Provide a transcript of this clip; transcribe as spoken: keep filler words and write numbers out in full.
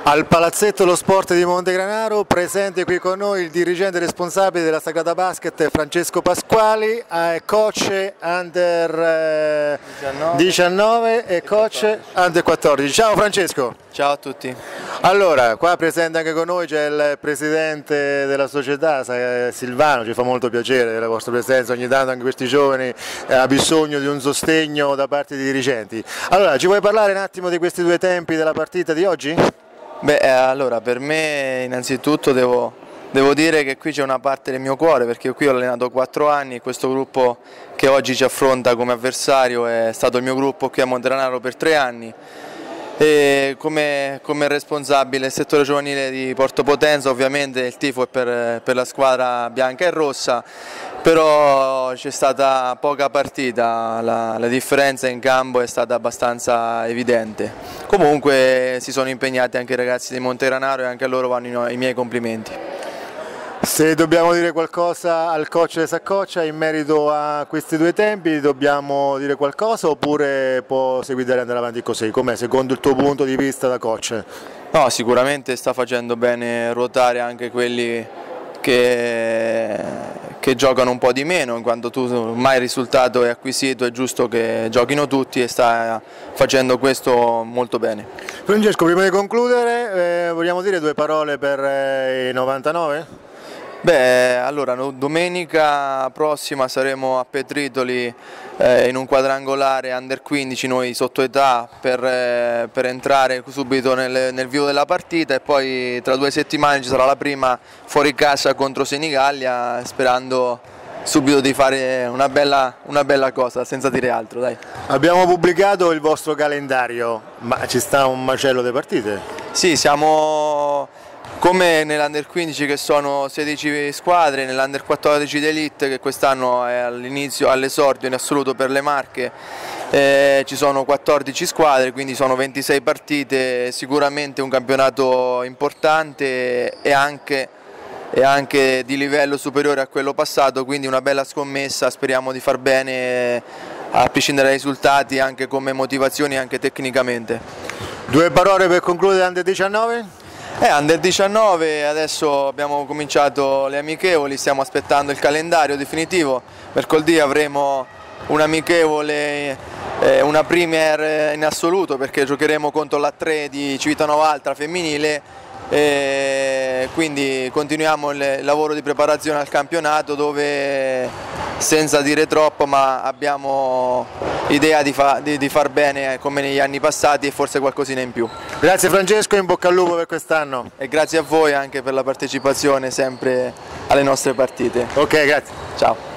Al Palazzetto lo Sport di Montegranaro, presente qui con noi il dirigente responsabile della Sagrada Basket Francesco Pasquali, eh, coach under eh, diciannove e coach under quattordici. Ciao Francesco! Ciao a tutti! Allora, qua presente anche con noi c'è il presidente della società Silvano, ci fa molto piacere la vostra presenza, ogni tanto anche questi giovani eh, ha bisogno di un sostegno da parte dei dirigenti. Allora, ci vuoi parlare un attimo di questi due tempi della partita di oggi? Beh, eh, allora per me innanzitutto devo, devo dire che qui c'è una parte del mio cuore, perché io qui ho allenato quattro anni e questo gruppo che oggi ci affronta come avversario è stato il mio gruppo qui a Montegranaro per tre anni. E come, come responsabile del settore giovanile di Porto Potenza ovviamente il tifo è per, per la squadra bianca e rossa, però c'è stata poca partita, la, la differenza in campo è stata abbastanza evidente. Comunque si sono impegnati anche i ragazzi di Montegranaro e anche a loro vanno i, i miei complimenti. Se dobbiamo dire qualcosa al coach De Saccoccia in merito a questi due tempi, dobbiamo dire qualcosa oppure può seguire e andare avanti così? Com'è secondo il tuo punto di vista da coach? No, sicuramente sta facendo bene ruotare anche quelli che, che giocano un po' di meno, in quanto tu ormai il risultato è acquisito, è giusto che giochino tutti e sta facendo questo molto bene. Francesco, prima di concludere, eh, vogliamo dire due parole per eh, i novantanove? Beh, allora domenica prossima saremo a Petritoli eh, in un quadrangolare under quindici, noi sotto età, per, eh, per entrare subito nel, nel vivo della partita, e poi tra due settimane ci sarà la prima fuori casa contro Senigallia, sperando subito di fare una bella, una bella cosa, senza dire altro. Dai. Abbiamo pubblicato il vostro calendario, ma ci sta un macello di partite? Sì, siamo come nell'Under quindici che sono sedici squadre, nell'Under quattordici d'Elite che quest'anno è all'inizio, all'esordio in assoluto per le Marche, eh, ci sono quattordici squadre, quindi sono ventisei partite, sicuramente un campionato importante e anche, e anche di livello superiore a quello passato, quindi una bella scommessa, speriamo di far bene a prescindere dai risultati, anche come motivazioni, anche tecnicamente. Due parole per concludere under diciannove? Eh, under diciannove, adesso abbiamo cominciato le amichevoli, stiamo aspettando il calendario definitivo. Mercoledì avremo un'amichevole, eh, una premier in assoluto, perché giocheremo contro l'A tre di Civitanova Altra femminile, e quindi continuiamo il lavoro di preparazione al campionato, dove senza dire troppo ma abbiamo idea di, fa, di, di far bene come negli anni passati e forse qualcosina in più. Grazie Francesco, in bocca al lupo per quest'anno. E grazie a voi anche per la partecipazione sempre alle nostre partite. Ok, grazie. Ciao.